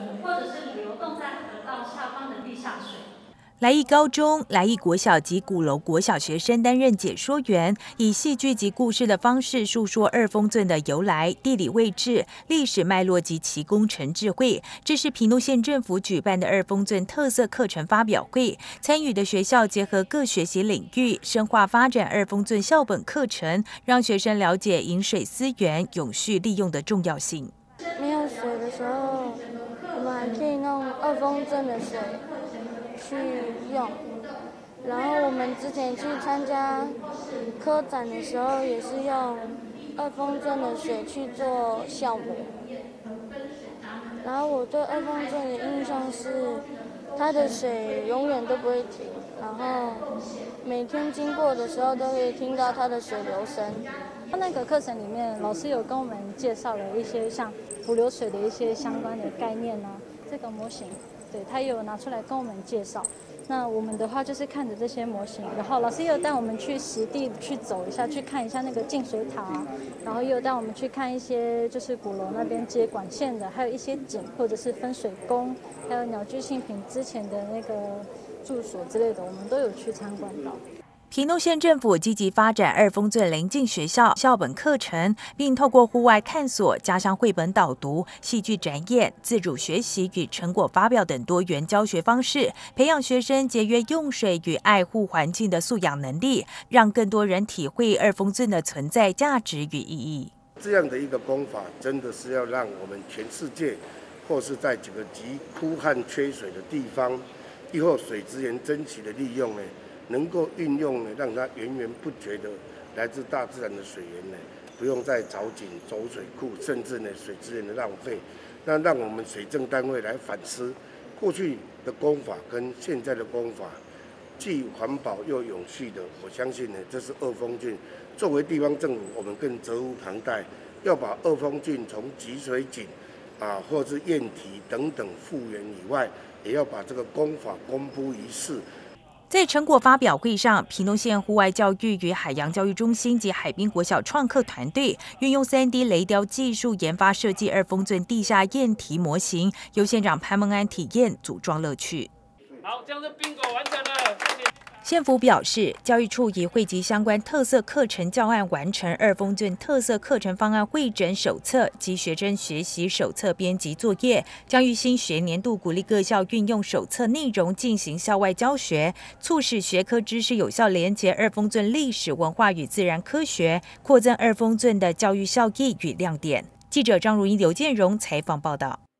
或者是流动在河道下方的地下水。 来义高中、来义国小及鼓楼国小学生担任解说员，以戏剧及故事的方式述说二峰圳的由来、地理位置、历史脉络及其工程智慧。这是屏东县政府举办的二峰圳特色课程发表会，参与的学校结合各学习领域，深化发展二峰圳校本课程，让学生了解饮水思源、永续利用的重要性。 没有水的时候，我们还可以弄二峰圳的水去用，然后我们之前去参加科展的时候，也是用二峰圳的水去做酵母。然后我对二峰圳的印象是，它的水永远都不会停，然后每天经过的时候都可以听到它的水流声。 那个课程里面，老师有跟我们介绍了一些像浮流水的一些相关的概念啊，这个模型。对，他也有拿出来跟我们介绍。那我们的话就是看着这些模型，然后老师也有带我们去实地去走一下，去看一下那个净水塔，然后也有带我们去看一些就是鼓楼那边接管线的，还有一些井或者是分水宫，还有鸟居信平之前的那个住所之类的，我们都有去参观到。 屏东县政府积极发展二峰圳邻近学校校本课程，并透过户外探索、加上绘本导读、戏剧展演、自主学习与成果发表等多元教学方式，培养学生节约用水与爱护环境的素养能力，让更多人体会二峰圳的存在价值与意义。 这样的一个功法，真的是要让我们全世界，或是在几个极枯旱缺水的地方，以后水资源珍惜的利用呢，能够运用呢，让它源源不绝的来自大自然的水源呢，不用再凿井、走水库，甚至呢水资源的浪费。那让我们水政单位来反思过去的工法跟现在的工法，既环保又永续的。我相信呢，这是二峰圳作为地方政府，我们更责无旁贷，要把二峰圳从集水井或是堰堤等等复原以外，也要把这个工法公布于世。 在成果发表会上，屏东县户外教育与海洋教育中心及海滨国小创客团队运用 3D 雷雕技术研发设计二峰圳地下堰堤模型，由县长潘孟安体验组装乐趣。 好，这样是 bingo 完成了。 县府表示，教育处已汇集相关特色课程教案，完成二峰圳特色课程方案汇整手册及学生学习手册编辑作业，将于新学年度鼓励各校运用手册内容进行校外教学，促使学科知识有效连结二峰圳历史文化与自然科学，扩增二峰圳的教育效益与亮点。记者张如英、刘建荣采访报道。